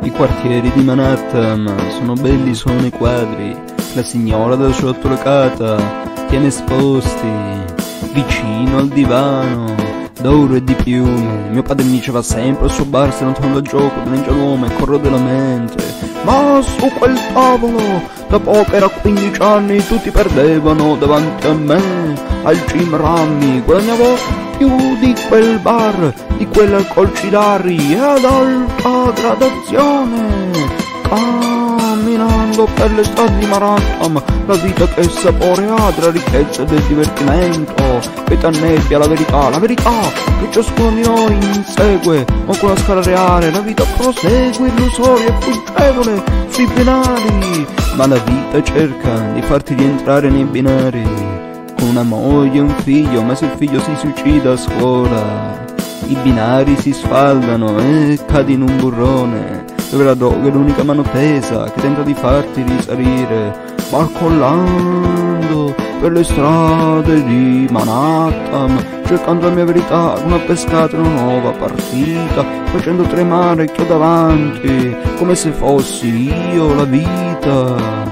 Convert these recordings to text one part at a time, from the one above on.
I quartieri di Manhattan sono belli, sono i quadri. La signora da sotto la cata tiene esposti vicino al divano d'oro e di piume. Mio padre mi diceva sempre al suo bar, se non torno da gioco dell'ingenuome corro della mente. Ma su quel tavolo da poco era 15 anni tutti perdevano davanti a me. Al Jim Rammy guadagnavo più di quel bar, di quell'alcol Cilari e ad alta gradazione. Camminando per le strade di Manhattan, la vita che sapore ha della ricchezza e del divertimento. Vita nebbia, la verità che ciascuno di noi insegue, ma con la scala reale la vita prosegue illusoria e fuggevole sui binari. Ma la vita cerca di farti rientrare nei binari, con una moglie e un figlio, ma se il figlio si suicida a scuola, i binari si sfaldano e cadi in un burrone, dove la droga è l'unica mano tesa che tenta di farti risalire, barcollando per le strade di Manhattan, cercando la mia verità, una pescata, una nuova partita, facendo tremare chi ho davanti, come se fossi io la vita.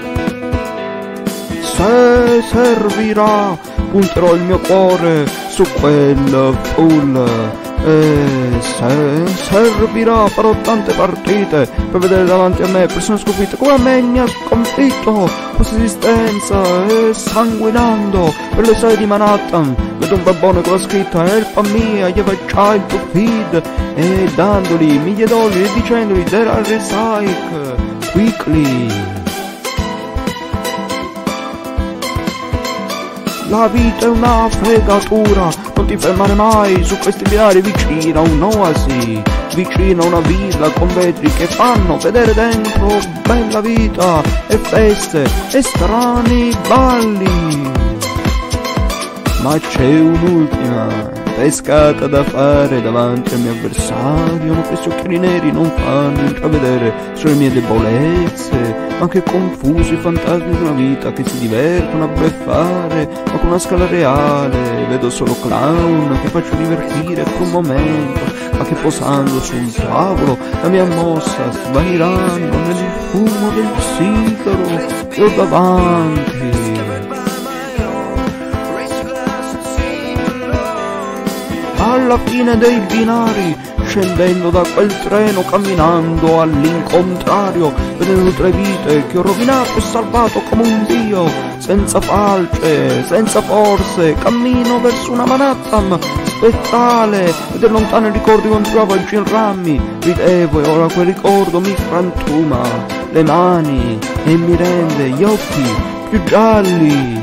Se servirà, punterò il mio cuore su quel full. E se servirà, farò tante partite per vedere davanti a me persone sconfitte come me mi ha sconfitto questa esistenza. E sanguinando per le strade di Manhattan vedo un babbone con la scritta "Help me, I have a child to feed", e dandogli $1.000 e dicendogli "There are recycle quickly". La vita è una fregatura, non ti fermare mai su questi binari vicino a un'oasi, vicino a una villa con vetri che fanno vedere dentro bella vita e feste e strani balli. Ma c'è un'ultima pescata da fare davanti al mio avversario, ma questi occhiali neri non fanno intravedere sulle mie debolezze, anche confusi fantasmi di una vita che si divertono a bleffare, ma con una scala reale vedo solo clown che faccio divertire per un momento, ma che posando sul tavolo la mia mossa svaniranno nel fumo del sigaro che ho davanti. Alla fine dei binari, scendendo da quel treno, camminando all'incontrario, vedendo 3 vite che ho rovinato e salvato come un dio, senza falce, senza forze, cammino verso una Manhattan spettale, e da lontano ricordi quando trovavo il Jim Rammy, ridevo e ora quel ricordo mi frantuma le mani e mi rende gli occhi più gialli.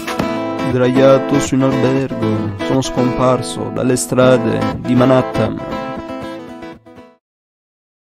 Sdraiato su un albergo, sono scomparso dalle strade di Manhattan.